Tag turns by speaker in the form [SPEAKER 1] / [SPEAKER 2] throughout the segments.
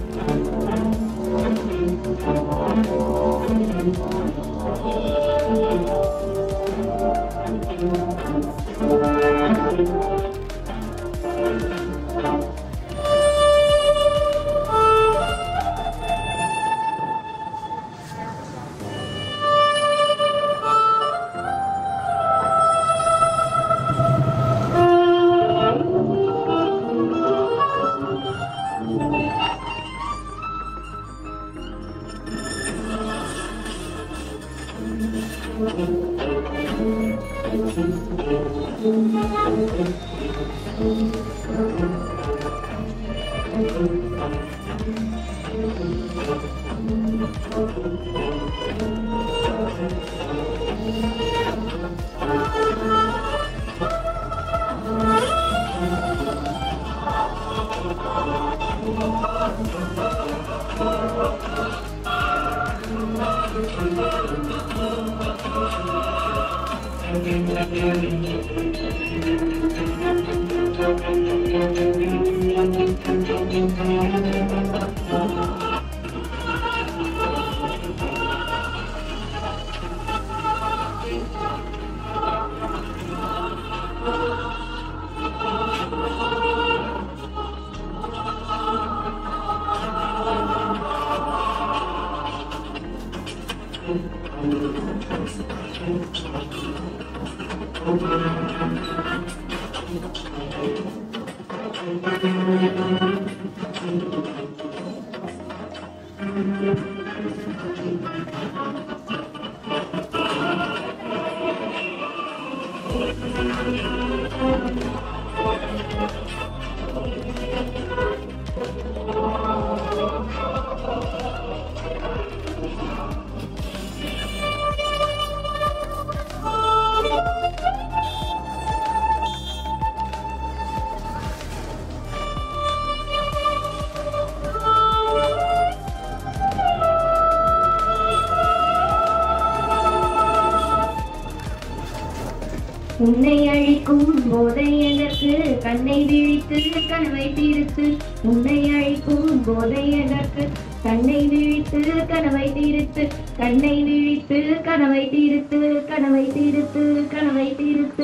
[SPEAKER 1] உன்னை அழிக்கும் போதை எதற்கு கண்ணை விழித்து கனவை தீர்த்து உன்னை அழிக்கும் போதை எதற்கு கண்ணை விழித்து கனவை தீர்த்து கண்ணை விழித்து கனவை தீர்த்து கனவை தீர்த்து கனவை தீர்த்து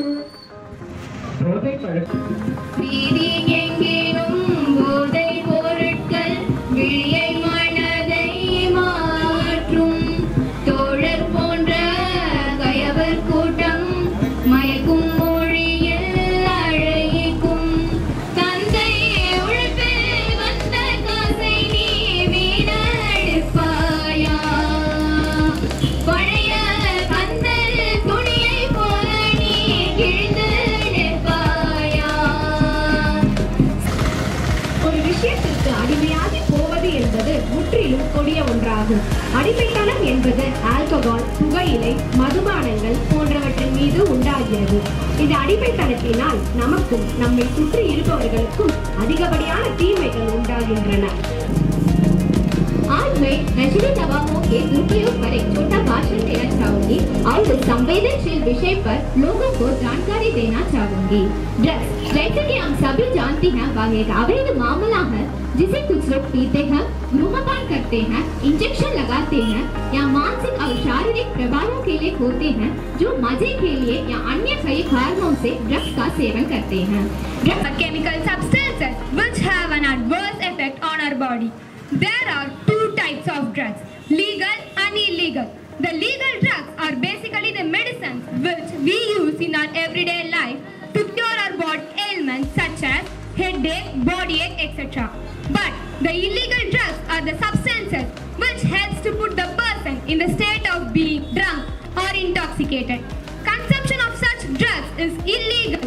[SPEAKER 1] வீதி எங்கேனும் போதை பொருட்கள் விழியை மனதை மாற்றும் தோழர் போன்ற கயவர் கூட்டம் மயக்கும் மொழியில் அழைக்கும் தந்தை உழைப்பில் வந்த காசை நீ வீணடிப்பாயா பழைய கந்தல் துணியை போல நீ கிழிந்து நிற்பாயா ஒரு விஷயத்திற்கு அடிமையாகி போவது என்பது முற்றிலும் கொடிய ஒன்றாகும். அடிமைத்தனம் என்பது ஆல்கஹால், புகையிலை, மதுபானங்கள் போன்றவற்றின் மீது உண்டாகிறது. இந்த அடிமைத்தனத்தினால் நமக்கும் நம்மை சுற்றி இருப்பவர்களுக்கும் அதிகப்படியான தீமைகள் உண்டாகின்றன. आज मैं नशीली दवाओं के दुरुपयोग पर एक छोटा भाषण देना चाहूंगी और इस संवेदनशील विषय पर लोगों को जानकारी देना चाहूंगी। ड्रग्स, जैसे कि हम सभी जानते हैं, वह एक अवैध मामला है जिसे कुछ लोग पीते हैं, धूम्रपान करते हैं, इंजेक्शन लगाते हैं या मानसिक और शारीरिक प्रभावों के लिए होते हैं, जो मजे के लिए या अन्य कई कारणों से ड्रग्स का सेवन करते हैं. Drugs are chemical substances which have an adverse effect on our body. There are two types of drugs, legal and illegal. The legal drugs are basically the medicines which we use in our everyday life to cure our body ailments such as headache, body ache, etc. But the illegal drugs are the substances which helps to put the person in the state of being drunk or intoxicated. Consumption of such drugs is illegal